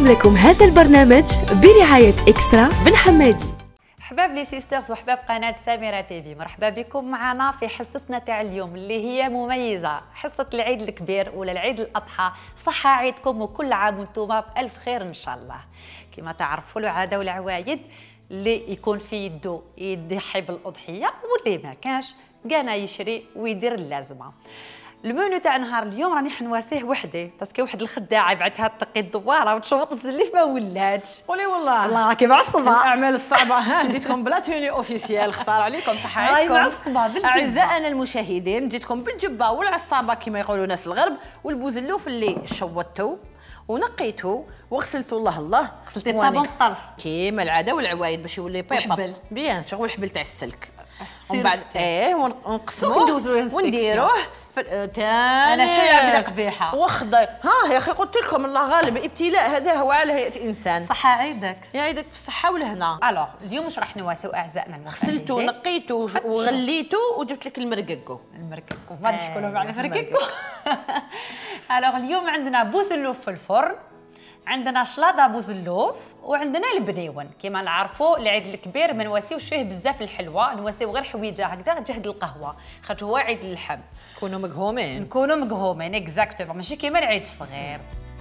نقدم لكم هذا البرنامج برعاية إكسترا بن حمادي. حباب لي سيسترز وحباب قناة سميرة تيفي، مرحبا بكم معنا في حصتنا تاع اليوم اللي هي مميزة، حصة العيد الكبير ولا العيد الأضحى. صحة عيدكم وكل عام وانتم بألف خير إن شاء الله. كما تعرفوا العادة والعوايد اللي يكون في يدو يضحي بالأضحية واللي ما كانش كانا يشري ويدير اللازمة. المنيو تاع نهار اليوم راني حنواسيه وحدي باسكو واحد الخداعه يبعثها تقي الدواره وتشوط الزليف ما ولاتش. قولي والله الله كيف عصبه الاعمال الصعبه. ها جيتكم بلا توني اوفيسيال، خساره عليكم صحه عيدكم. معصبه بالجبه. اعزائنا المشاهدين جيتكم بالجبه والعصابه كما يقولوا ناس الغرب، والبوزلوف اللي شوطتو ونقيتو وغسلتو الله غسلتي بصابون الطرف كيما العاده والعوايد باش يولي بيبا بيان شغل الحبل تاع السلك. ومن بعد ونقسموه ونديروه انا شايعه بلا قبيحه وخضر. ها يا اخي قلت لكم الله غالب، ابتلاء هذا هو على هيئه انسان. صحه عيدك يعيدك بالصحه والهنا. الوغ اليوم واش راح نواسيو اعزائنا المشاهدين؟ غسلتو ونقيتو وغليتو وجبت لك المرققو. ما نحكوا لهم على فرقكو. الوغ اليوم عندنا بوزلوف في الفرن، عندنا شلاضه بوزلوف، وعندنا البنيون. كما نعرفوا العيد الكبير ما نواسيوش فيه بزاف الحلوى، نواسيو غير حويجه هكذا جهد القهوه، خاطر هو عيد اللحم. نكونوا مقهومين اكزاكتومون، ماشي كيما العيد الصغير.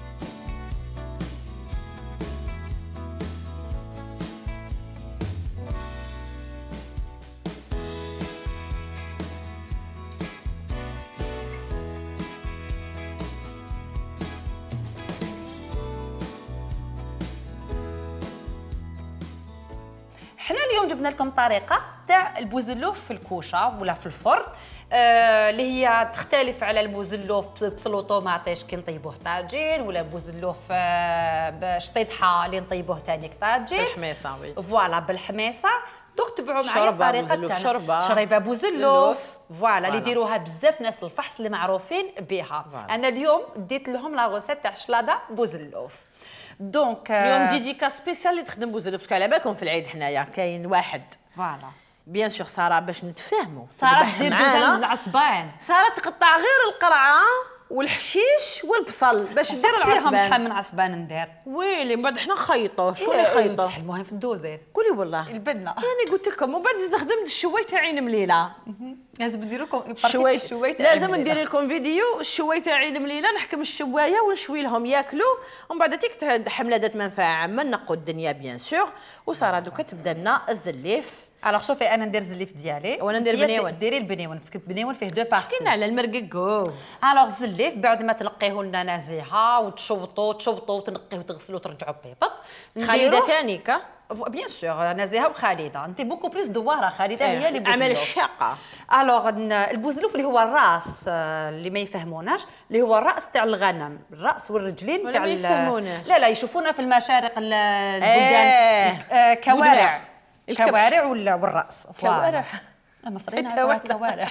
حنا اليوم جبنا لكم طريقه تاع البوزلوف في الكوشه ولا في الفرن، اللي هي تختلف على البوزلوف بصل وطوماطيش كي نطيبوه طاجين، ولا بوزلوف بشطيطحه اللي نطيبوه ثاني طاجين بالحميصه. وي فوالا بالحميصه. دوك تبعوا معايا الطريقه تاعنا. شريبه بوزلوف فوالا اللي يديروها بزاف ناس الفحص اللي معروفين بها. انا اليوم ديت لهم لا غوسيت تاع شلاضه بوزلوف. دونك اليوم ديديكا سبيسيال اللي تخدم بوزلوف، باسكو على بالكم في العيد حنايا كاين واحد فوالا بيان سور ساره باش نتفاهموا. ساره دير بوزان العصبان، ساره تقطع غير القرعه والحشيش والبصل باش دير العصبان. شحال من عصبان ندير؟ ويلي من بعد حنا نخيطوه. شكون اللي يخيطوه؟ المهم في الدوزين. قولي والله البنه. يعني قلت لكم ومن بعد زيد خدمت الشويته عين مليله. لازم ندير لكم الشويته لازم ندير لكم فيديو الشويته عين مليله، نحكم الشوايه ونشوي لهم ياكلوا، ومن بعد تيك حمله ذات منفعه عامه نقوا الدنيا بيان سور. وساره دوكا تبدا لنا الزليف. الوغ شوفي انا ندير الزليف ديالي وانا ندير بنيون. ديري البنيون باسكو البنيون فيه دو بارتي. حكينا على المرققو. الوغ الزليف بعد ما تنقيه لنا نازيها وتشوطوا وتنقيه وتغسلوا وترجعوا بيبط. خالده ثاني كا بيان سور نازيها وخالده. انت بوكو بليس دواره. خالده هي اللي عمل الشاقه. الوغ البوزلوف اللي هو الراس، اللي ما يفهموناش، اللي هو الراس تاع الغنم، الراس والرجلين تاع لا يشوفونا في المشارق البلدان كوارع. الكوارع والراس. كوارع المصريين يعيطوا كوارع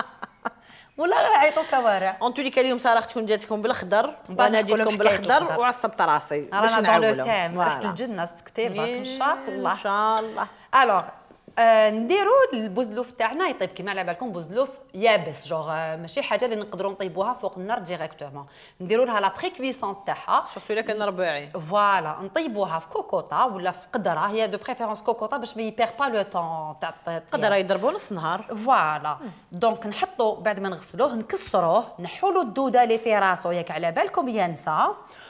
ولا غير يعيطوا كوارع. انتو اللي اليوم ساره تكون جاتكم بالاخضر وانا جيتكم بالاخضر وعصبت راسي باش نعاولوا. ريحه الجنه سكتي برك ان شاء الله. ان شاء الله. الوغ نديروا البوزلوف تاعنا يطيب كيما على بالكم بوزلوف يابس، جوغ ماشي حاجه اللي نقدروا نطيبوها فوق النار ديريكتومون. نديروا لها لا بري كويسون تاعها، شفتوا الا كان رباعي فوالا نطيبوها في كوكوطه ولا في قدره. هي دو بريفيرونس كوكوطه باش ما يبيغ با لو طون تاع قدره يضربوا نص نهار. فوالا دونك نحطوا بعد ما نغسلوه نكسروه، نحوا له الدوده اللي في راسو ياك على بالكم ينسى،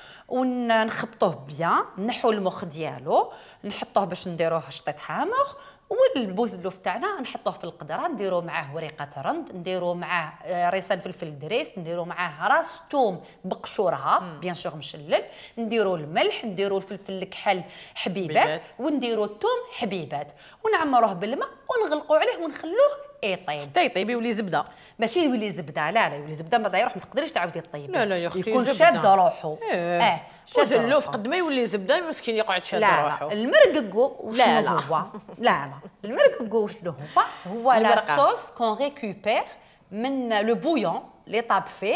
ونخبطوه بيان، نحوا المخ ديالو، نحطوه باش نديروه شطيط حامض. والبوزلوف تاعنا نحطوه في القدره، نديروا معاه وريقه رند، نديروا معاه ريسان فلفل دريس، نديروا معاه راس توم بقشورها بيان سور مشلل، نديروا الملح، نديروا الفلفل الكحل حبيبات، ونديروا الثوم حبيبات، ونعمروه بالماء ونغلقوا عليه ونخلوه يطيب. حتى يطيب يولي زبده. ماشي يولي زبده، لا يولي زبده بعدا يروح ما تقدريش تعاودي طيبيه. لا يا اختي يكون شاد روحو. بوزلوف قد ما يولي زبده مسكين يقعد شاد روحو. لا المرققو وشنو هو؟ لا المرققو وشنو هو لا صوص كون ريكوبير من لو بويون اللي طاب فيه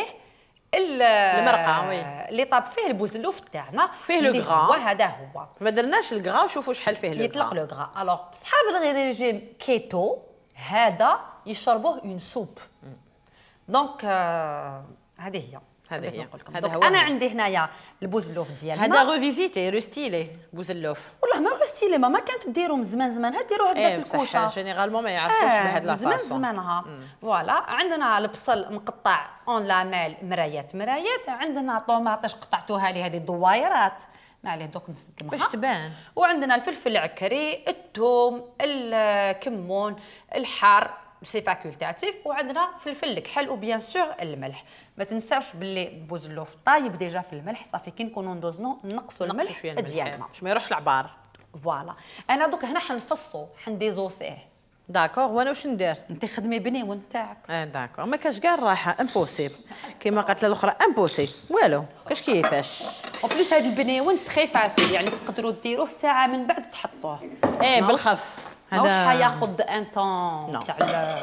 المرقه. وي اللي طاب فيه البوزلوف تاعنا فيه لو غرا. هذا هو ما درناش الغرا وشوفوا شحال فيه لو غرا. يطلق لو غرا. الوغ صحاب الريجيم كيتو هذا يشربوه اون سوب. دونك هذه هي هذا هي هذا هو. انا عندي هنايا البوزلوف ديالنا، هذا ريفيزيتي روستيلي بوزلوف. والله ما غوستيلي ما كانت ديروا من زمان ديروا هكذا في الكوشه. جينيرالمون ما يعرفوش بهاد لا فاصون. زمانها. فوالا عندنا البصل مقطع اون لاميل مرايات، عندنا طوماطيش قطعتوها لي هذه الدوايرات، ما عليه دوك نسلمها باش تبان. وعندنا الفلفل العكري، الثوم، الكمون، الحار سي فاكولتاتيف، وعندنا فلفل الكحل وبيان سور الملح. ما تنساوش باللي البوزلوف طايب ديجا في الملح، صافي كي نكونوا ندوزنو نقصوا الملح ديالنا باش ما يروحش العبار. فوالا انا دوك هنا حنفصو حنديزوسيه. داكوغ وانا واش ندير؟ انت خدمي بنيون تاعك. داكوغ ما كاش كاع الراحه امبوسيبل كيما قالت الاخرى امبوسيبل والو كاش كيفاش. او بليس هذا البنيون تري فاسيل، يعني تقدروا ديروه ساعه من بعد تحطوه. بالخف هذا واش حياخذ ان طون تاع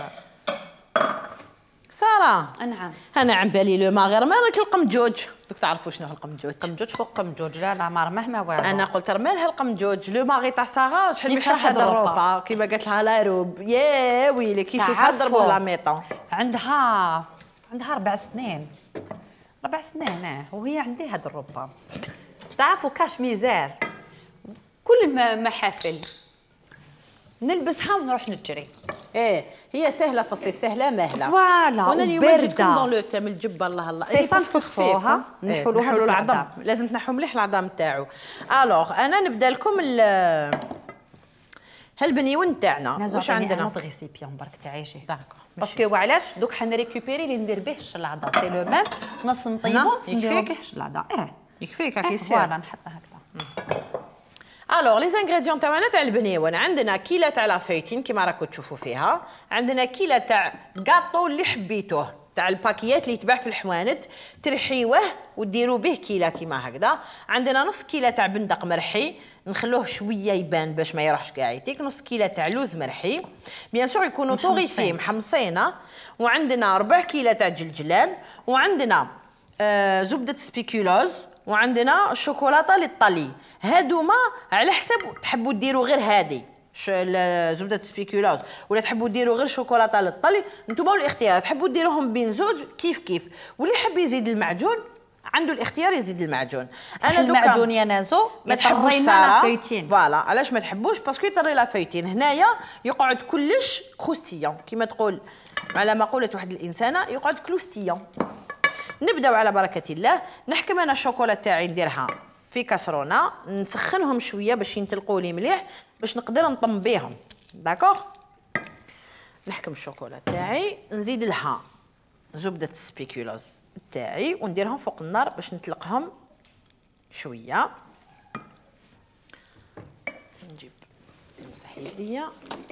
ساره. نعم انا عن بالي لو ما غير مالك القمجوج، دوك تعرفوا شنو هو القمجوج؟ قمجوج فوق قمجوج، لا ما مهما والو. انا قلت مالها القمجوج لو ماغي تاع ساره شحال من حاجه الروبا كيما قالت لها لا روب يا ويلي كي يشوفها ضربوا لا ميطون. عندها 4 سنين 4 سنين وهي عندي هاد الروبا. تعرفوا كاش ميزار كل محافل نلبسها ونروح نجري. هي سهله في الصيف سهله ماهله. فوالا وانا اليوم جبتكم دون لو تام الجبه الله الله سي سان نفصوها نحولوها العظم، لازم تنحوا مليح العظم تاعو. الوغ انا نبدا لكم هالبنيون تاعنا. واش عندنا؟ نوض ريسيبيون برك تعيشي داكور باسكو وعلاش دوك حنريكوبيري اللي ندير به الشلاضه سي لو ميم نص نطيبو نديرو به الشلاضه. يكفيك كي سير. فوالا نحطها هكذا. الوغ لي زانغريديون تاعنا تاع البنيون عندنا كيله تاع لافيتين كيما راكم تشوفوا فيها، عندنا كيله تاع كاطو اللي حبيتوه تاع الباكيات اللي يتباع في الحوانت ترحيوه وديروا به كيله كيما هكذا، عندنا نص كيله تاع بندق مرحي نخلوه شويه يبان باش ما يروحش كاع يتيك، نص كيله تاع لوز مرحي بيان سور يكونوا طوريفيه محمصينه، وعندنا ربع كيله تاع جلجلان، وعندنا زبده سبيكولوز، وعندنا الشوكولاته للطلي. هادوما على حسب تحبوا ديروا غير هادي زبده سبيكولوز ولا تحبوا ديروا غير شوكولاته للطلي، نتوما الاختيار تحبوا ديروهم بين زوج كيف واللي يحب يزيد المعجون عنده الاختيار يزيد المعجون. انا المعجون يا نازو ما تحبوش ساره فوالا علاش ما تحبوش باسكو يطري لافيتين هنايا يقعد كلش كروستيون كيما تقول على مقوله واحد الانسانه يقعد كروستيون. نبداو على بركه الله. نحكم انا الشوكولا تاعي نديرها في كاسرونه نسخنهم شويه باش ينتلقوا لي مليح باش نقدر نطم بيهم. داكوغ نحكم الشوكولا تاعي نزيد لها زبده السبيكولوز تاعي ونديرهم فوق النار باش نطلقهم شويه. نجيب نمسح يديا.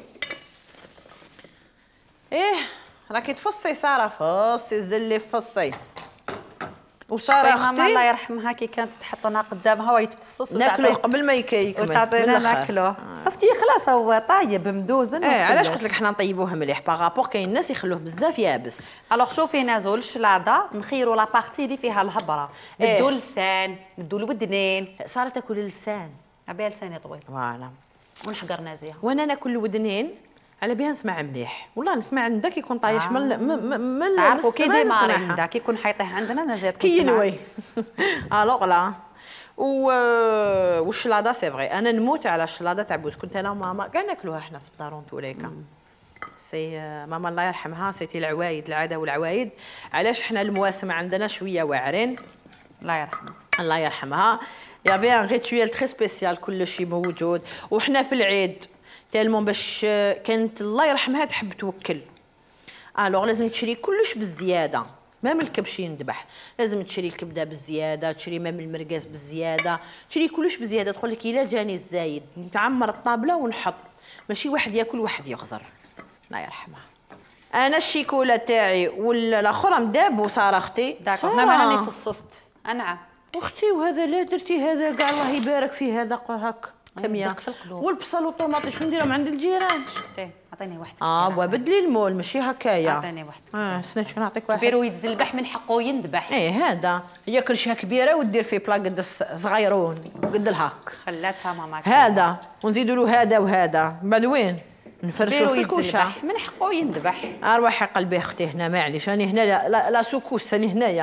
راكي تفصي ساره فصي الزلي فصي. وساره اختي الله يرحمها كي كانت تحطنا قدامها ويتفصص ناكلوه قبل ما يكمل وتعطينا ناكلوه باسكو خلاص هو طايب مدوزن. علاش قلت لك حنا نطيبوه مليح باغابور كاين الناس يخلوه بزاف يابس. الوغ شوفي نازول الشلاضه نخيروا لا بارتي اللي فيها الهبره ندو اللسان ندو الودنين. ساره تاكل اللسان ابي لساني طويل فوالا ونحقر نازيها وانا ناكل الودنين على بها نسمع مليح والله نسمع عندك يكون طايح من تعرفوا كي ديماري عندك كيكون حيطيه عندنا انا زيد كي ينوي. الوغ لا والشلاضه سي فغي انا نموت على الشلاضه تاع بوز. كنت انا وماما كاع ناكلوها حنا في الدار توليكا. سي ماما الله يرحمها سيتي العوايد العاده والعوايد. علاش حنا المواسم عندنا شويه واعرين الله يرحمها الله يرحمها. يافي ان ريتويال تري سبيسيال كل شيء موجود. وحنا في العيد تالمون باش كانت الله يرحمها تحب توكل. الوغ لازم تشري كلش بالزياده مام الكبش يندبح لازم تشري الكبده بالزياده تشري مام المرقاس بالزياده تشري كلش بالزياده. تقول لك الا جاني الزايد نتعمر الطابله ونحط ماشي واحد ياكل واحد يغزر. الله يرحمها. انا الشيكولا تاعي والاخرى مدابو ساره اختي. داكور ما راني فصصت انعم اختي وهذا لا درتي هذا كاع الله يبارك فيه هذا هكا كميه والبصل والطوماطيش شنو نديرهم عند الجيران. شتي عطيني واحد وبدلي المول ماشي هكايا. عطيني واحد سنة شنو نعطيك واحد كبير ويتزلبح من حقه يندبح. هذا هي كرشها كبيره ودير فيه بلا قد صغيرون قد الهاك خلاتها ماما هذا ونزيدوا له هذا وهذا بعد وين نفرشوا في الكوشه من حقه يندبح. اروحي قلبي اختي هنا معليش راني هنا لا سكوس راني هنايا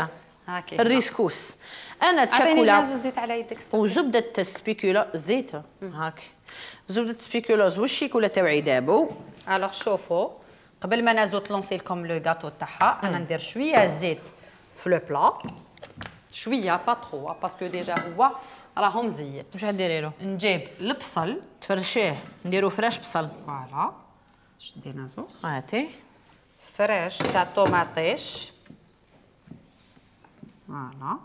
هاكي الريسكوس. انا عطيني تشاكولا غاز وزيت على يدك. وزبده السبيكولا زيت هاك، زبده السبيكولاز والشيكولا تاوعي دابو. الوغ شوفوا، قبل ما نازو تلونسي لكم لو غاتو تاعها، انا ندير شويه زيت في لو بلا، شويه با ترو باسكو ديجا هو راهو مزيت. واش غديري له؟ نجيب البصل تفرشيه، نديرو فراش بصل. فوالا شدينا زو هاتي فريش تاع طوماطيش. فوالا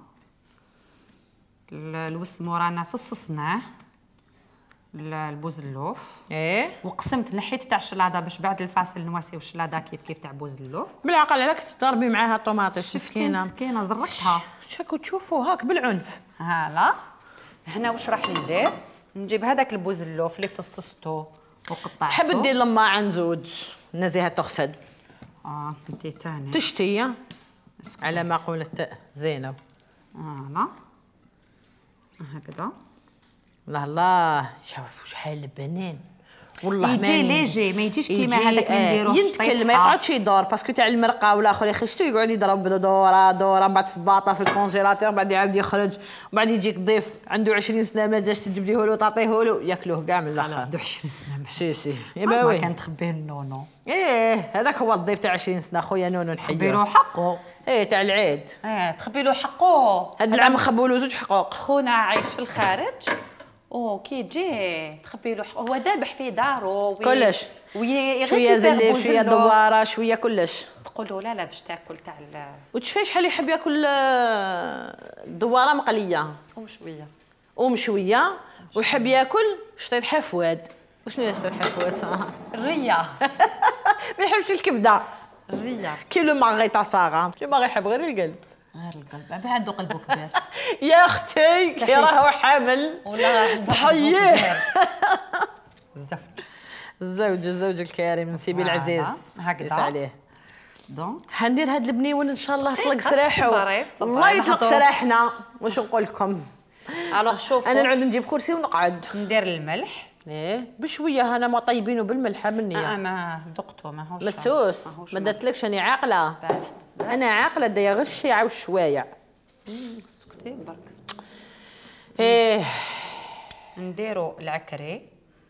الوسمو رانا فصصناه، البوزلوف ايه وقسمت نحيت تاع الشلاضه باش بعد الفاصل نواسيو الشلاضه كيف تاع بوزلوف. بالعقل عليك تضربي معاها طوماطيش مسكينه مسكينه زرقتها. شاكو تشوفوا هاك بالعنف. هلا هنا واش راح ندير؟ نجيب هذاك البوزلوف اللي فصصته وقطعته. تحب دير لما زوج نزيها تغسل. كنتي تاني تشتي على ما قولت زينب. فوالا هكذا. الله الله شوفوا شحال البنان والله. يجي ليجي ما يجيش كيما هذاك اللي نديروه ينتكل ما يقعدش يدور باسكو تاع المرقه والاخر يخشتو يقعد يضرب دوره من بعد في الباطه في الكونجيلاتور، بعد يعاود يخرج، وبعد يجيك ضيف عنده 20 سنه ما جاش تجبديه له تعطيه له ياكلوه كاع من الاخر. عنده 20 سنه سي يبا وي كانت تخبيه النونو. ايه هذاك هو الضيف تاع 20 سنه خويا نونو نحيو. تخبي له حقه. ايه تاع العيد. تخبي له حقه. هاد العام خبوا له زوج حقوق. خونا عايش في الخارج كي تجي تخبي له هو دابح في دارو كلش شويه زليف شويه دواره شويه كلش. تقولوا لا باش تاكل تاع وتشفي شحال يحب ياكل دواره مقليه ومشويه ويحب ياكل شطيط حفواد. وشنو هي شطيط حفواد؟ الريه. ما يحبش الكبده. الريه كيلو مارغيطه صاغه ما يحب غير القلب. غير القلب بعد عنده قلبه كبير. يا اختي كي راهو حامل ولا تحييه. الزوج الزوج الكريم نسيبي العزيز هكذا عليه. دونك حندير هاد البنيون ان شاء الله يطلق سراحه. الله يطلق سراحنا. واش نقول لكم؟ الوغ شوفوا انا نعود نجيب كرسي ونقعد. ندير الملح بشويه انا ما طيبينه بالملح مني. ما ذقته ماهوش مسوس. ما درتلكش انا عاقله. انا عاقله دايا غير الشيعه والشوايع. سكتي برك. ايه نديرو العكري.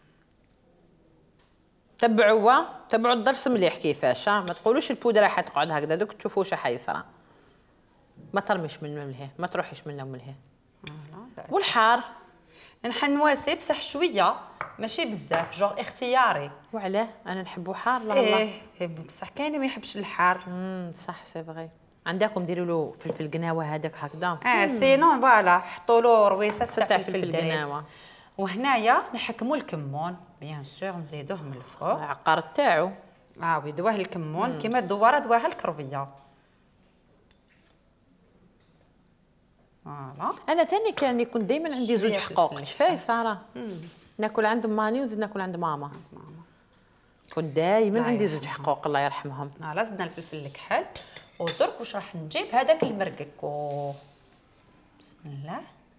تبعوا الدرس مليح كيفاش. ما تقولوش البودره حتقعد هكذا دوك تشوفوا واش حيصرى. ما ترميش من ملهيه، ما تروحيش منه ملهيه. والحار نحنواسي بصح شويه ماشي بزاف جوغ اختياري. وعلاه انا نحبو حار. الله بصح كاين ما يحبش الحار. صح سي فغي. عندكم ديروا له فلفل قناوه هذاك هكذا. سينون فوالا حطوا له رويسات تاع فلفل قناوه. وهنايا نحكموا الكمون بيان سور نزيدوه من الفوق. العقار تاعو ويدواه الكمون كيما الدواره دواها الكربيه. فوالا انا تاني كان كنت دائما عندي زوج حقوق. شفاي ساره؟ ناكل عند ماني ونزيد ناكل عند ماما. كنت دائما عندي زوج حقوق الله يرحمهم. زدنا الفلفل الكحل ودرك واش راح نجيب هذاك المرقك بسم الله.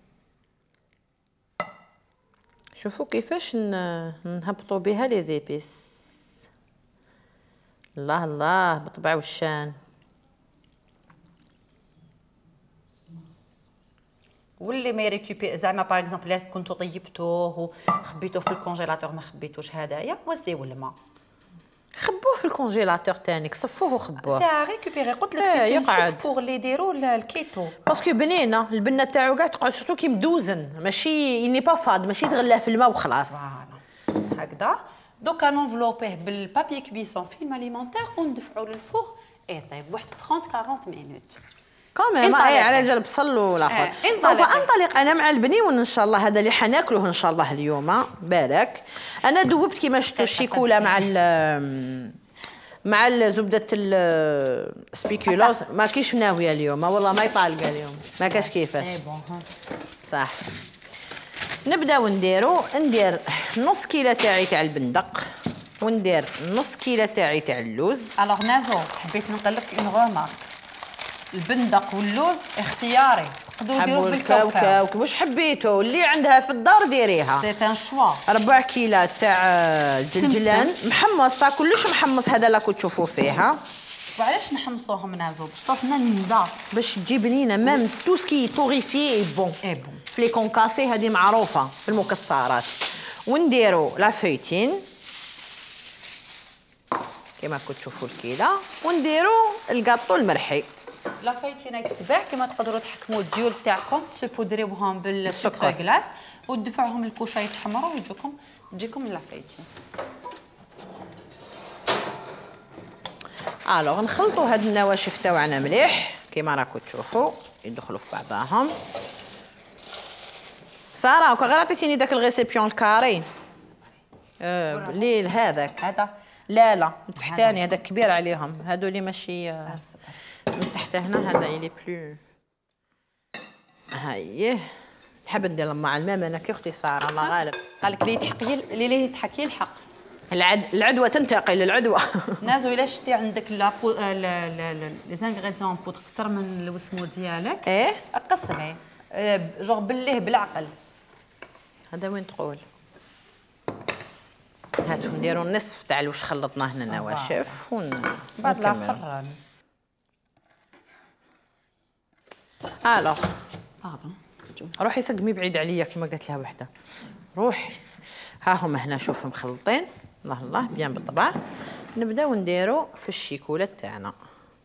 شوفوا كيفاش نهبطوا بها لي زيبيس. الله الله بطبع والشان. واللي ما ريكوبي زعما باغ اكزومبل كنتو طيبتوه وخبيتوه في الكونجيلاتور ما خبيتوش هدايا وسيو الماء. خبوه في الكونجيلاتور تانيك صفوه وخبوه. سي ريكوبيري قلت لك سي يقعد بوغ لي ديرو الكيتو باسكو بنينه البنه تاعو كاع تقعد سورتو كي مدوزن ماشي اني با فاد ماشي تغلاه في الماء وخلاص. فوالا هكذا. دوكا نونفلوبيه بالبابي كويسون فيلم اليمونتير وندفعوا للفوغ يطيب واحد 30 40 مينوت كمان. على جال بصل والاخر. سوف انطلق انا مع البنيون ان شاء الله. هذا اللي حناكله ان شاء الله اليوم بارك. انا ذوبت كيما شفتوا الشيكولا مع زبده السبيكولاز. ما كاينش مناويه اليوم والله ما يطالقه اليوم ما كاش كيفاش. صح نبداو ندير نص كيلو تاعي تاع البندق وندير نص كيلو تاعي تاع اللوز. الوغ نازو حبيت نقول لك اون غومارك. البندق واللوز اختياري. تقدروا ديروه بالكاوكاو واش حبيتو اللي عندها في الدار ديريها. سي ان شوا. 4 كيلو تاع الزنجلان محمص كلش محمص. هذا لا كنت تشوفوا فيها وعلاش نحمصوهم نازو باش تعطينا الندى باش تجي بنينه. ميم تو سكي طوريفي اي بون. اي بون. في لي كونكاسي هذه معروفه في المكسرات. ونديروا لا فويتين كما كنتوا تشوفوا الكيله، ونديروا الكاطو المرحي. لا فايتينا تتباع كما تقدروا تحكموا الديول تاعكم تسبودريوهم بالسكر كلاص وتدفعوهم الكوشه يتحمروا تجيكم لا فايتين. الوغ نخلطوا هاد النواشف تاعنا مليح كما راكم تشوفوا يدخلوا في بعضاهم. ساره غير عطيتيني داك الغيسيبيون الكاري اللي هذاك. هذا لا تحتاني هذاك كبير عليهم، هادو اللي ماشي من تحت هنا. هذا اللي بلو هايه. تحب ندير مع الماء انا كي اختي ساره الله غالب. قالك اللي يضحك يلحق. العدوى تنتقل للعدوى. نازو الا شتي عندك لي زانغريديون بودر كثر من الوسمو ديالك ايه قسمي جوغ بليه بالعقل. هذا وين تقول. هاتو نديرو النصف تاع واش خلطناه هنا النواشف بعد الاخر. الوغ باردون روحي سقمي بعيد عليا كما قالت لها وحده. روحي ها هما هنا شوف مخلطين الله بيان بالطبع. نبداو نديرو في الشيكوله تاعنا.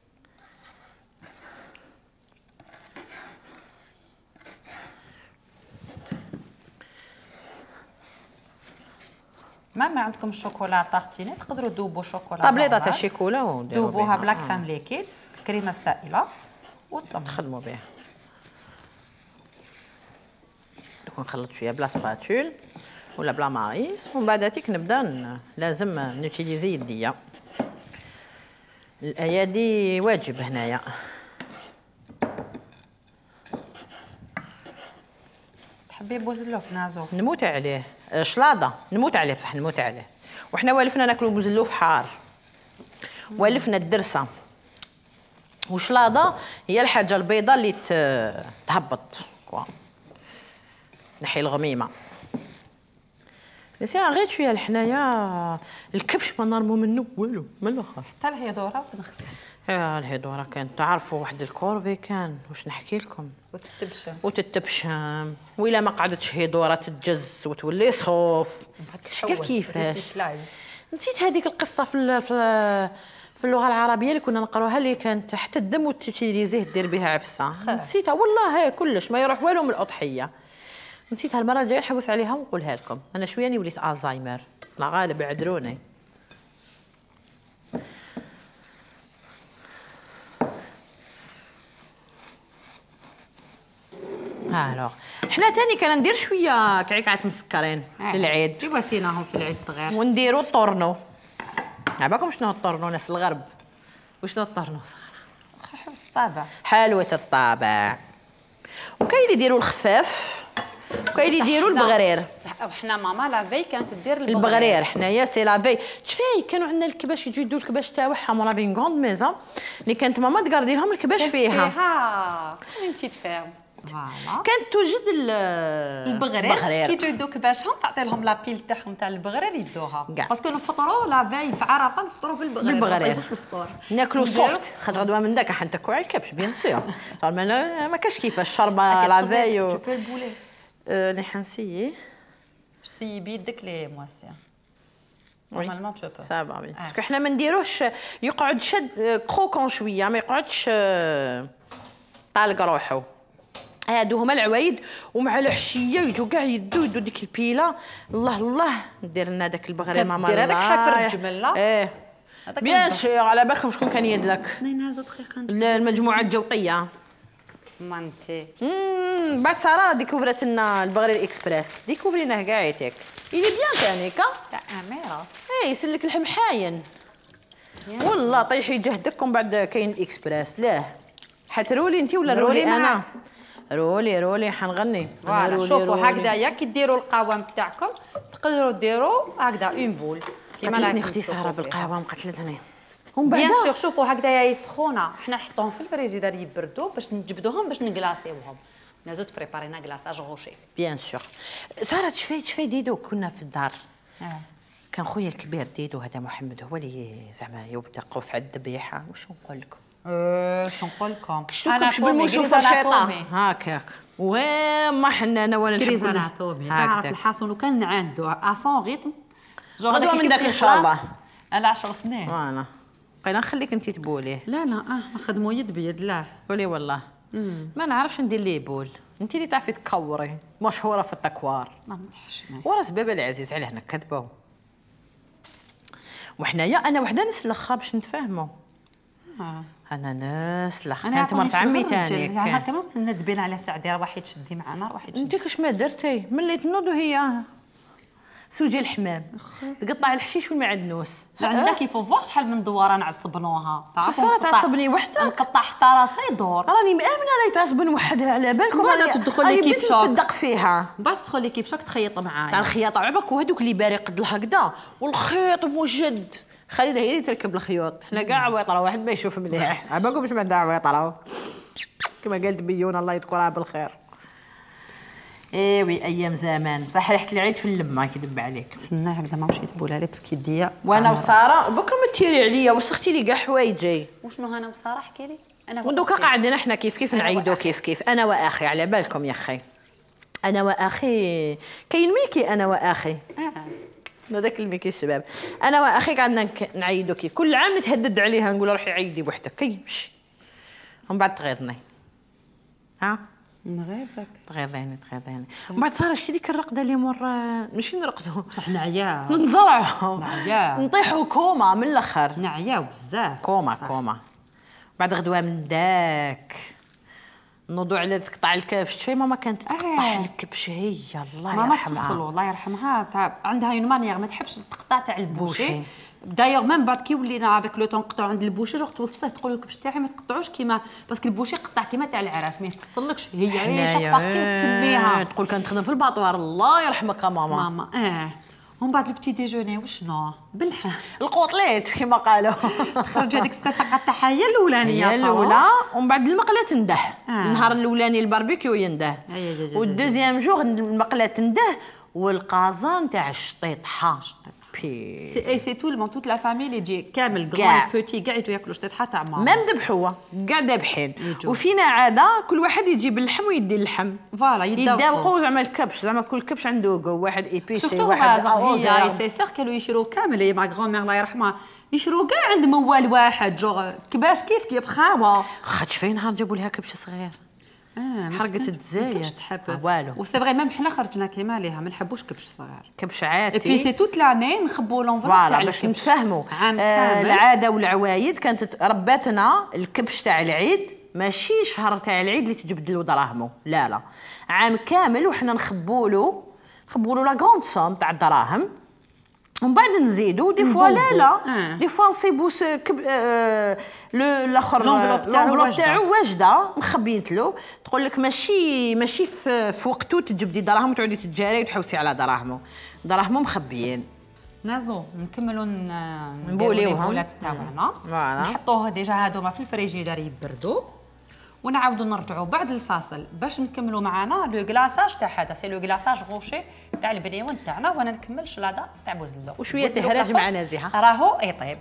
ما عندكم الشوكولا طاغتيني تقدروا تذوبوا شوكولا طابليطه تاع الشيكولا ونديروا ذوبوها بلا كريم ليكيد الكريمه السائله نخدموا بها. دوك نخلط شويه بلا سباتول ولا بلا مايس ومن بعد تيك نبدا لازم نوتيليزي يديا. الايادي واجب هنايا. تحبي بوزلوف نازو؟ نموت عليه. شلاضه نموت عليه بصح نموت عليه. وحنا والفنا ناكلو بوزلوف حار، والفنا الدرسه وشلاضه هي الحاجه البيضاء اللي تهبط كوا نحي الغميمه. بس غير شويه لحنايا الكبش ما نرمو منه والو من الاخر. حتى الهيدوره ونغسل. يا الهيدوره كانت تعرفوا واحد الكورفي كان واش نحكي لكم. وتتبشم وإلا ما قعدتش هيدوره تتجز وتولي صوف. شكل كيفاش نسيت هذيك القصه في اللغه العربيه اللي كنا نقراوها اللي كانت تحت الدم وتوتيليزيه دير بها عفسه. نسيتها والله. هي كلش ما يروح والو من الاضحيه. نسيتها المره الجايه نحوس عليها ونقولها لكم. انا شويه وليت الزهايمر لا غالب يعذروني. الوغ حنا تاني كان ندير شويه كعكات مسكرين للعيد. كيف واسيناهم في العيد صغير. ونديروا الطورنو. عباكم شنو الطورنو ناس الغرب؟ وشنو الطورنو صغيره؟ حلوة الطابع. حلوة الطابع. وكاين اللي يديروا الخفاف وكاين اللي يديروا البغرير. وحنا ماما لافي كانت دير البغرير. حنايا سي لافي تشفاي كانوا عندنا الكباش يجيو يدوا الكباش تاعهم ولا بين كوند ميزون اللي كانت ماما تقردي لهم الكباش فيها. كاين بتيت فيرم. فوالا كانت توجد البغرير كي يجيو يدوك باشهم تعطي لهم لابيل تاعهم تاع البغرير يدوها باسكو نفطروا لافاي في عرفه نفطروا بالبغرير ناكلوا سوفت خاطر غدوه من داك حنتكوا على الكبش بيان سور. ما كاش كيفاش شربه لافاي تو بو البولي اللي حنسيي سي بيدك لي مواسير نورمالمون تو بو صافا بي باسكو حنا ما نديروش يقعد شد كروكون شويه ما يقعدش طالق روحو. هادو هما العوايد ومع العشيه يجوا كاع يدوا ديك البيله. الله ندير لنا داك البغرير ماما دير هذاك حافر الجمل لا ايه بيان سور على بالكم شكون كان يدلك سنين هازو دقيقه المجموعه الجوقيه مانتي بعد ساره ديكوفرت لنا البغرير اكسبريس ديكوفريناه كاع يتك الي بيان تانيكا تاع اميره يسلك اللحم حاين والله طيحي جهدك ومن بعد كاين الاكسبريس لاه حترولي انت ولا رولي انا رولي حنغني. فوالا شوفوا هكذايا كي ديروا القوام تاعكم تقدروا ديروا هكذا اون بول كيما قالتني اختي ساره بالقوام قتلتني. ومن بعد بيان سور شوفوا هكذايا يسخونه حنا نحطوهم في الفريجيدار يبردوا باش نجبدوهم باش نكلاصيوهم. نازو تبريبارينا كلاصاج غوشي بيان سور. ساره تشفي ديدو كنا في الدار كان خويا الكبير ديدو هذا محمد هو اللي زعما يبدا قوف على الذبيحه. واش نقول لكم؟ شو نقول لكم؟ انا بالمشوفه الشيطان هكاك وما حنا انا ولا كريز اناتومي. تعرف الحسن وكان عنده اسون ريتم غدوه من داك ان شاء الله على 10 سنين. فوالا بقينا نخليك انت تبوليه. لا نخدمو يد بيد. لا قولي والله ما نعرفش ندير ليه بول. انت اللي تعرفي تكوري مشهوره في التكوار. ما تحشمي وراس بابا العزيز علاه نكذبوا وحنايا انا وحده نسلخها باش نتفاهموا. انا نسلخ كانت مرت عمي ثاني يعني هكا ما ندبين على سعدي روحي تشدي معنا روحي تشدي. انت كاش ما درتي ملي تنوض وهي سوجي الحمام تقطع الحشيش والمعدنوس. عندنا كيف فوق شحال من دواره نعصبنوها. صارت تعصبني وحدك نقطع حتى راسي يدور. راني مامنه راهي تعصبني وحدها على بالكم. بعد تدخل لي كيف شوك تصدق فيها بعد تدخل لي كيف شوك تخيط معايا تاع الخياطه عباك وهذوك اللي باري قد هكذا والخيط موجد. خالده هي اللي تركب الخيوط حنا كاع عويطره واحد ما يشوف مليح عباكم باش ما عندها عويطره كما قالت بيونا الله يذكرها بالخير. ايوي ايام زمان بصح ريحه العيد في اللمه كيدب عليك. تسنى هكذا ما مشيت تبولها لي باسكو يديا وانا وساره بكا ما تيري عليا وسختي لي كاع حوايجي. وشنو انا وساره احكي لي. انا ودوكا قاعدين احنا كيف نعيدو كيف انا واخي على بالكم يا اخي. انا واخي كاين ميكي انا واخي هذاك الميكي الشباب. انا واخي قعدنا نعيدو كل عام نتهدد عليها نقول روحي عيدي بوحدك كيمشي ومن بعد تغيظني. نغيظك تغيظيني ومن بعد صار شتي ديك الرقده اللي مور ماشي نرقدو بصح نعيا نزرعو نطيحو كوما من الاخر نعياو بزاف كوما بعد غدوه من داك نوضو على تقطع الكبش. شي ماما كانت تقطع الكبش هي الله يرحمها. ماما تفصلوا الله يرحمها عندها اون مانيير ما تحبش تقطع تاع البوشي. دايوغ من بعد كي ولينا افيك لو طون نقطعوا عند البوشي روح توصيه تقول الكبش تاعي ما تقطعوش كيما باسكو البوشي قطع كيما تاع العراس ما يفصلكش هي شاك بارتي وتسميها. تقول كانت تخدم في الباطوار الله يرحمك ماما. ومن بعد البتي ديجوني وشنو باللحم القوطليت كما قالوا. خرج هذيك الساعه تاعها هي الاولانيه الاولى ومن بعد المقله تنده. النهار الاولاني الباربيكيو ينده والدوزيام جوغ المقله تنده والقازان تاع الشطيطحه سي تو المون توت لا فامي اللي تجي كامل غران بوتي كاع يجوا ياكلوا شطيطحه تاع ماما ميم ذبحوها كاع ذابحين. وفينا عاده كل واحد يجيب اللحم ويدي اللحم فوالا يداوقوا زعما الكبش زعما كل كبش عنده واحد ايبيسي واحد هي سي سيغ كانوا يشرو كامل هي مع غران مير الله يرحمها يشرو كاع عند موال واحد جوغ كباش كيف خاوه خاطش في نهار جابوا لها كبش صغير حرقت الجزائر كاش تحب والو وسي فري ميم حنا خرجنا كيما ليها ما نحبوش كبش صغير كبش عادي اي بي سي توت لاني نخبوا لونفلوب تاع باش نتفاهموا. العاده والعوايد كانت رباتنا الكبش تاع العيد ماشي شهر تاع العيد اللي تجبد له دراهمو لا عام كامل وحنا نخبوا له لا غروند سوم تاع الدراهم ومن بعد نزيدو دي فوا لا دي فوا نصيبو الاخر لونفلوب تاعو واجده مخبيت له تقول لك ماشي في وقتو تجبدي دراهم وتعودي تتجاري وتحوسي على دراهمو مخبيين. نازو نكملوا نبوليوهم البولات تاعنا نحطوها ديجا هادوما في الفريجيدار يبردوا ونعاودوا نرجعوا بعد الفاصل باش نكملوا معنا لو كلاصاج تاع هذا سي لو كلاصاج غوشي تاع البنيوان تاعنا وانا نكمل شلاضه تاع بوزلوف وشويه تهراج مع نازحه راهو يطيب.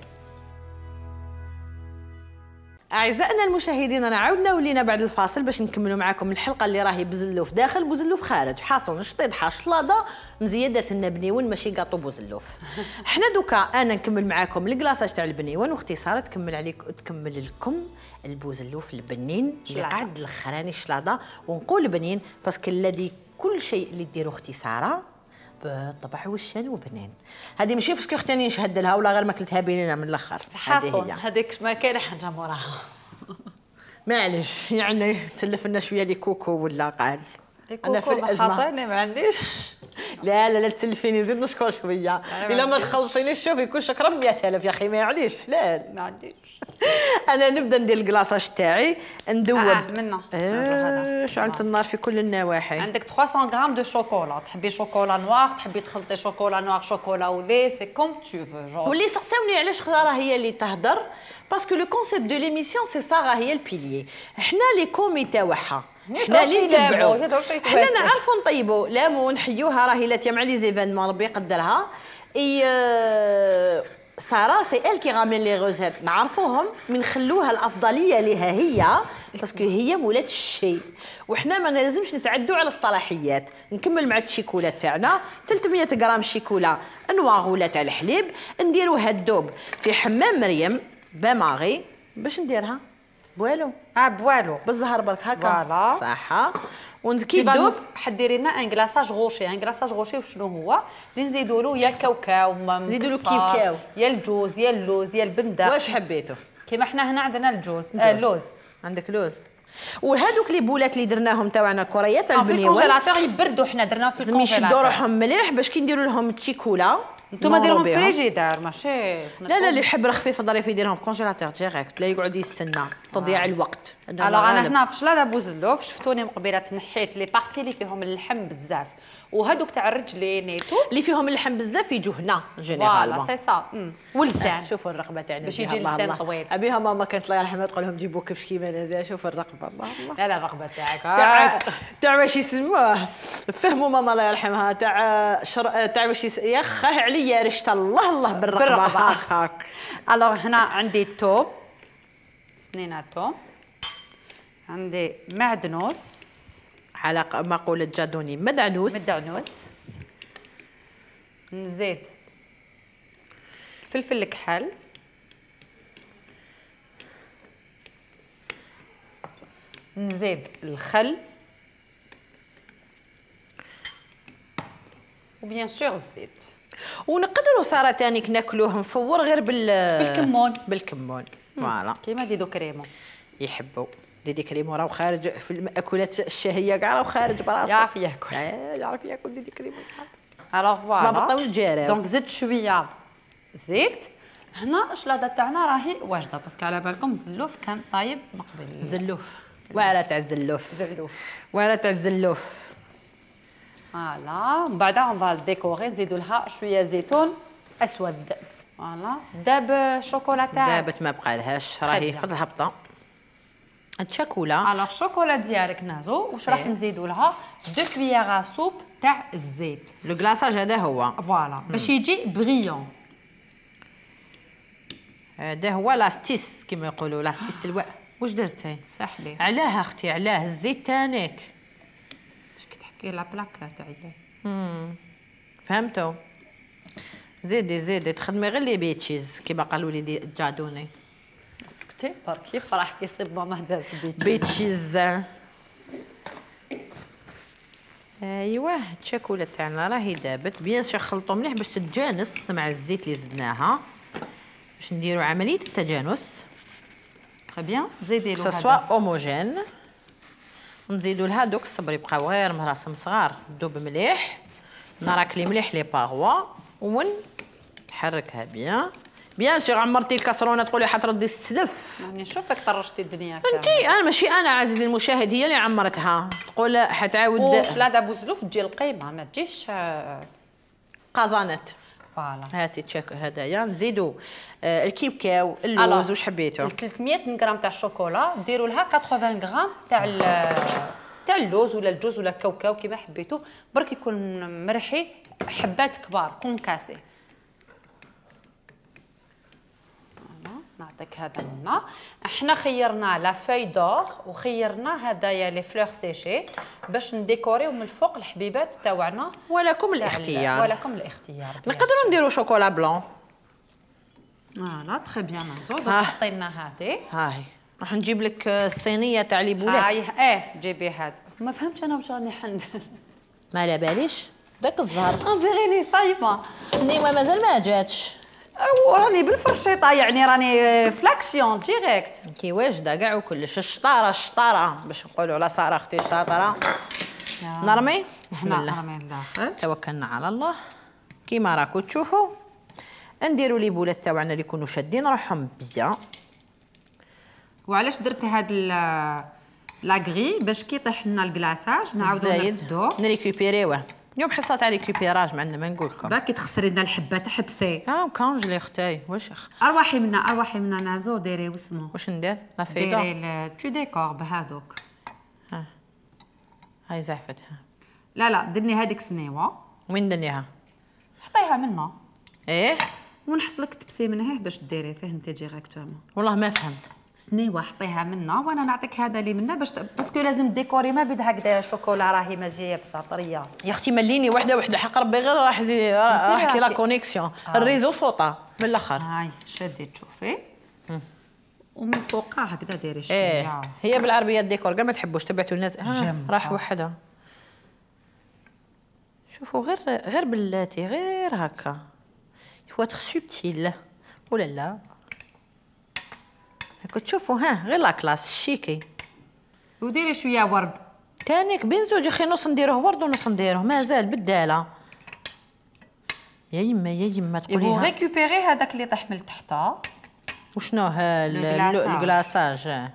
اعزائنا المشاهدين انا عاودنا ولينا بعد الفاصل باش نكملوا معكم الحلقه اللي راهي بوزلوف داخل بوزلوف خارج حاصل شطيطحه شلاضه مزيه درت لنا بنيوان ماشي كاطو بوزلوف. حنا دوكا انا نكمل معكم الكلاصاج تاع البنيوان واختي ساره تكمل لكم البوزلوف البنين اللي قاعد الاخراني شلاضه ونقول بنين باسكو الذي كل شيء اللي ديرو اختي ساره بالطبع والشان وبنين. هذه ماشي باسكو اختي نشهد لها ولا غير ماكلتها بيننا من الاخر هذه هذيك ما كاينه حاجه موراها معليش يعني تسلف لنا شويه لي كوكو ولا قال انا في الازمه خاطيني ما عنديش لا تسلفيني زيد نشكر شويه الا ما تخلصينيش شوفي كل شكرا 100,000 يا اخي ما يعليش حلال ما عنديش. انا نبدا ندير الكلاصاج تاعي ندوب منه شعلت النار في كل النواحي. عندك 300 غرام دو شوكولا تحبي شوكولا نوار تحبي تخلطي شوكولا نوار شوكولا ولي سي كوم تو فو واللي سقساوني علاش ساره هي اللي تهضر باسكو لو كونسيبت دو ليميسيون سي ساره هي البيليي حنا لي كومي تاعها حنا اللي نتبعوا حنا نعرفوا نطيبوا لامون نحيوها راهي لاتيا مع لي زيفينمون ربي يقدرها اي ساره سي ال كي غامين لي غوزيت نعرفوهم من نخلوها الافضليه لها هي باسكو هي مولات الشيء وحنا ما لازمش نتعدوا على الصلاحيات. نكمل مع الشيكولا تاعنا 300 غرام شيكولا نواغ ولا تاع الحليب نديروها الدوب في حمام مريم باماغي باش نديرها بوالو بوالو بالزهر برك هكا فوالا صحه ونزكي الدوب حديري لنا ان كلاصاج غوشي. ان كلاصاج غوشي وشنو هو اللي نزيدوا له يا كاوكاو نزيدوا له كاوكاو يا الجوز يا اللوز يا البندق واش حبيتو كيما حنا هنا عندنا الجوز اللوز عندك لوز وهذوك لي بولات اللي درناهم تاعنا كريات تاع البنيوان في الكونجيلاتور يبردوا حنا درناهم في الكونجيلاتور يشدوا روحهم مليح باش كي نديروا لهم الشيكولا نتوما ديروهم في فريجيدار ماشي لا اللي يحب رخفيف ظريف يديرهم في كونجيلاتور ديريكت لا يقعد يستنى تضييع الوقت. الوغ انا هنا في شلاضه بوزلوف شفتوني مقبله تنحيت لي بارتي اللي فيهم اللحم بزاف وهذوك تاع الرجلين نيتو اللي فيهم اللحم بزاف يجوا هنا جينيرالمون فوالا سي سا واللسان شوفوا الرقبه تاعنا باش يجي اللسان طويل ابيها ماما كانت الله يرحمها تقول لهم جيبوا كبش كيما هذا شوف الرقبه الله لا الرقبه تاعك تاع واش يسموه فهموا ماما الله يرحمها تاع واش يا خاه عليا رشت الله بالرقبه هاك الوغ هنا عندي الثوم سنينه ثوم عندي معدنوس على مقولة جادوني مدعنوس نزيد فلفل الكحل نزيد الخل وبيان سور الزيت ونقدروا ساره تانيك ناكلوه مفور غير بالكمون فوالا كيما ديدو كريمو يحبوا ديدي كريمو راهو خارج في المأكولات الشهيه كاع راهو خارج براسه يعرف ياكل ديدي كريمو الوغ فوالا ما بطاو الجارب دونك زدت شويه زيت. هنا الشلاضه تاعنا راهي واجده باسكو على بالكم الزلوف كان طايب مقبل زلوف واعره تاع الزلوف واعره تاع الزلوف فوالا من بعد اون فال ديكوري نزيدوا لها شويه زيتون اسود فوالا داب شوكولا تاعك دابت ما بقى لهاش راهي في الهبطه الشوكولا. الوغ الشوكولا ديالك نازو واش راح نزيدوا لها 2 كويير سوب تاع الزيت لو كلاصاج هذا هو فوالا باش يجي بريون. هذا هو لاستيس كما يقولوا لاستيس الواء. واش درتي ساحلي علاه اختي علاه الزيت تانيك كي تحكي لا بلاك تاعي فهمتوا زيدي تخدمي غير لي بيتشيز كما قالوا لي جادوني سكتي برك يفرح كيصيب ماما دارت بيتشيز. ايوا الشوكولا تاعنا راهي دابت بيان سور خلطوا مليح باش تتجانس مع الزيت اللي زدناها باش نديروا عمليه التجانس تري بيان. زيدي له سوا اوموجين نزيدوا لها دوك الصبر يبقاو غير مهرسم صغار دوب مليح نراكلي مليح لي باغوا ونحركها بيان سور. عمرتي الكاسرونه تقولي حتردي السلف راني نشوفك طرشتي الدنيا انتي انا ماشي انا عزيزي المشاهد هي اللي عمرتها تقول حتعاود شلاضه بوزلوف تجي القيمه ما تجيش قازانت فوالا. هاتي تشيك هدايا نزيدوا الكيكاو اللوز واش حبيتو 300 غرام تاع الشوكولا ديروا لها 80 غرام تاع اللوز ولا الجوز ولا الكاوكاو كيما حبيتو برك يكون مرحي حبات كبار كونكاسي. نعطيك هذا منا احنا خيرنا لا فاي دور وخيرنا هدايا لي فلور سيشي باش نديكوريو من الفوق الحبيبات تاعنا ولكم الاختيار نقدروا نديروا شوكولا بلون فوالا تري بيان نزود حطينا هذه هاي راح نجيب لك الصينيه تاع لي بولات هاي جيبي هذا ما فهمتش انا واش راني حند ما على باليش داك الزهر فيغيني صايمه السنيوه مازال ما جاتش راني بالفرشيطه يعني راني فلاكسيون ديريكت كي واجده كاع وكلش الشطاره باش نقولوا على ساره اختي شاطره نرمي بسم الله نرمي الداخل توكلنا على الله كيما راكم تشوفوا نديروا لي بولات تاعنا اللي يكونوا شادين روحهم بزاف. وعلاش درت هاد لاغري باش كي يطيح لنا الكلاصاج نعاودو نرفدوه نريكوبيريوه اليوم حصه تاع ريكوبيراج ما عندنا ما نقول لكم باكي تخسري لنا الحبه تحبسي كونجلي اختي واش ارواحي منا نازو ديري واسمو واش ندير لا فيدا ديري تو ديكور بهذوك هاي زعفتها لا درني هذيك سنيوه وين درنيها حطيها منا ايه ونحط لك تبسي من هيه باش ديري فيه انت ديريكتومون. والله ما فهمت. سنيوه حطيها منا وانا نعطيك هذا اللي منا باش باسكو لازم ديكوري ما بد هكذا شوكولا راهي ماشي يابسه طريه. يا اختي مليني وحده حق ربي غير راحتي لا كونيكسيون الريزو صوطه من الاخر. هاي شدي تشوفي ومن فوقها هكذا ديري شويه. ايه هي بالعربيه الديكور كاع ما تحبوش تبعتوا الناس راح وحده. شوفوا غير بلاتي غير هكا يفوا تخ سوبتيل ولا لا هاكا تشوفوا غير لا كلاس شيكي. وديري شويه ورد تانيك بين زوج اخي نص نديروه ورد ونص نديروه مازال بالداله. يا يما تقولي يبغوا ريكوبيري هذاك اللي طيح من تحتها. وشنو الكلاصاج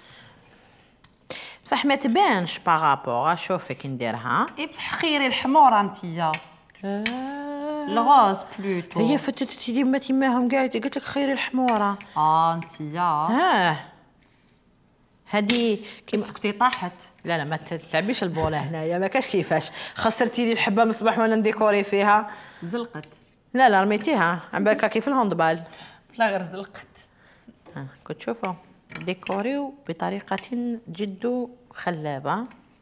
بصح ما تبانش بارابور. شوفي كي نديرها بصح خيري الحموره انتيا الغاز بلوتو. هي فتتي ديما تيماهم كاع قلت لك خيري الحموره. انتيا هادي كيما سكتي طاحت. لا ما تلعبيش البوله هنايا ما كاش كيفاش. خسرتي لي الحبه من الصباح وانا نديكوري فيها. زلقت. لا رميتيها عم بالك كيف الهاندبال. لا غير زلقت. كنت تشوفوا ديكوريو بطريقه جد خلابه.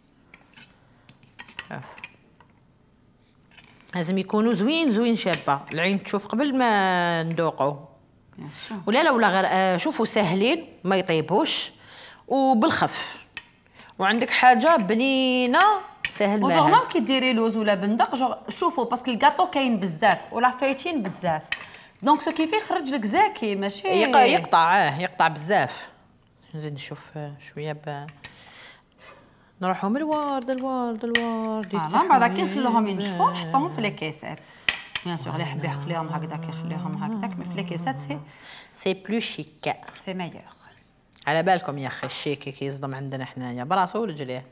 لازم يكونوا زوين شابه العين تشوف قبل ما ندوقوا. ولا غير شوفوا ساهلين ما يطيبوش وبالخف. وعندك حاجه بنينه ساهل معها. وجور مام كي ديري لوز ولا بندق جور شوفوا باسكو الكاطو كاين بزاف ولا فايتين بزاف دونك سو كيفي يخرج لك زاكي ماشي يقطع بزاف. نزيد نشوف شويه نروحوا من الورد من بعد كي نخلوهم ينشفوا نحطوهم في لي كيسات. بيان سور اللي حاب يخليهم هكذاك يخليهم هكذاك مي في لي كيسات سي بلو شيك سي ميور. على بالكم يا اخي الشيكي كيصدم عندنا حنايا براسو ورجليه.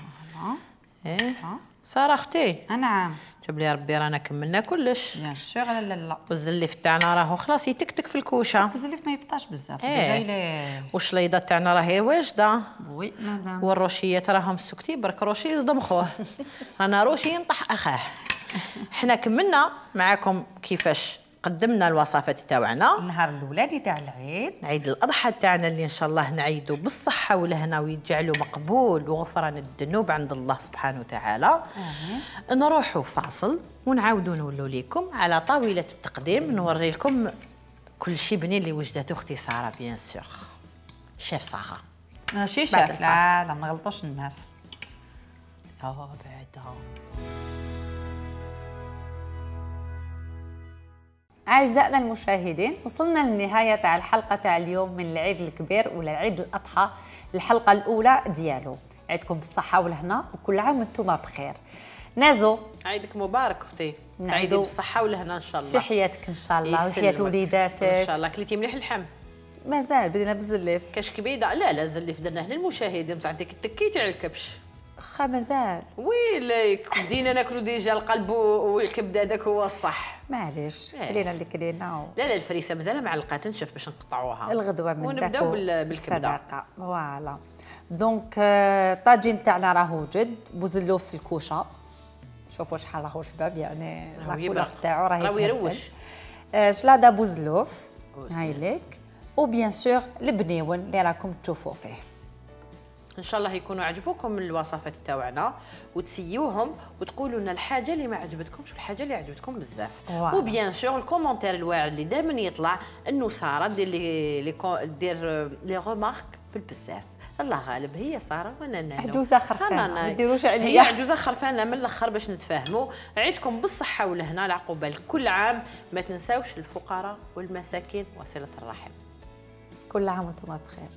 ساره اختي نعم جاب لي ربي رانا كملنا كلش. بيان سور. لا والزليف تاعنا راهو خلاص يتكتك في الكوشه باسكو الزليف ما يبطاش بزاف جاي ليه. والشليضه تاعنا راهي واجده. وي مدام. والروشيات راهم سكتي برك روشي يصدم خوه. رانا روشي ينطح اخاه. حنا كملنا معاكم كيفاش قدمنا الوصفات تاعنا النهار الاولاني تاع العيد عيد الاضحى تاعنا اللي ان شاء الله نعيدوا بالصحه والهنا ويجعلوا مقبول وغفران الذنوب عند الله سبحانه وتعالى. نروحوا فاصل ونعاودوا نولوا لكم على طاوله التقديم نوري لكم كل شيء بنين اللي وجدته اختي ساره بيان سور. شيف ساره ماشي شاف لا ما نغلطوش الناس. بعدا أعزائنا المشاهدين وصلنا للنهاية تاع الحلقة تاع اليوم من العيد الكبير ولا العيد الأضحى الحلقة الأولى ديالو. عيدكم بالصحة والهنا وكل عام وانتم بخير. نازو عيدك مبارك اختي. نعيدو بالصحة والهنا ان شاء الله. شي حياتك ان شاء الله وحياة وليداتك ان شاء الله. كليتي مليح اللحم؟ مازال بدينا بالزليف. كاش كبيده؟ لا الزليف درناه للمشاهدين بصح انت تكيتي على الكبش. خا مازال ويليك بدينا ناكلو ديجا القلب والكبده هذاك هو الصح. معليش كلينا اللي كلينا لا الفريسه مازال معلقه تنشف باش نقطعوها الغدوه من ونبداو بالكبده. فوالا دونك طاجين تاعنا راهو وجد بوزلوف في الكوشه. شوفوا شحال راهو شباب يعني لاكولور تاعو راهي يروش. شلاضه بوزلوف هاي ليك وبيان سور البنيون اللي راكم تشوفوا فيه. ان شاء الله يكونوا عجبوكم الوصفات تاعنا وتسيوهم وتقولوا لنا الحاجه اللي ما عجبتكمش والحاجه اللي عجبتكم بزاف. وبيان سور الكومونتير الواعر اللي دائما يطلع انه ساره دير لي ريمارك بالبزاف. الله غالب هي ساره وانا نانا عجوزه خرفانه ما ديروش عليا. هي عجوزه خرفانه من الاخر باش نتفاهموا. عيدكم بالصحه والهنا العقوبه كل عام. ما تنساوش الفقراء والمساكين وصله الرحم. كل عام وانتم بخير.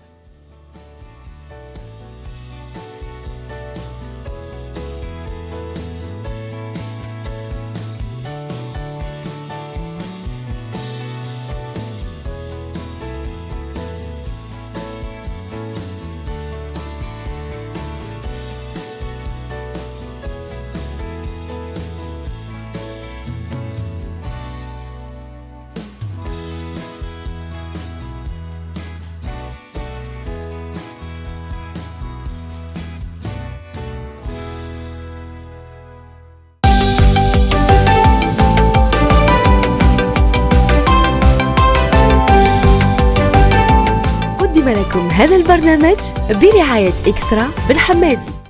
هذا البرنامج برعاية إكسترا بن حمادي.